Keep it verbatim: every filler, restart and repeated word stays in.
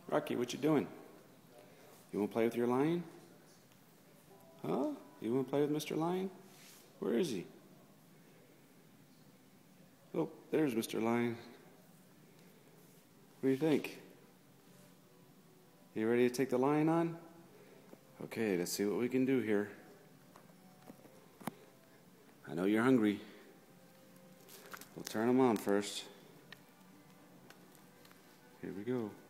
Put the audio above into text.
Rocky, what you doing? You want to play with your lion? Huh? You want to play with Mister Lion? Where is he? Oh, there's Mister Lion. What do you think? You ready to take the lion on? Okay, let's see what we can do here. I know you're hungry. We'll turn him on first. Here we go.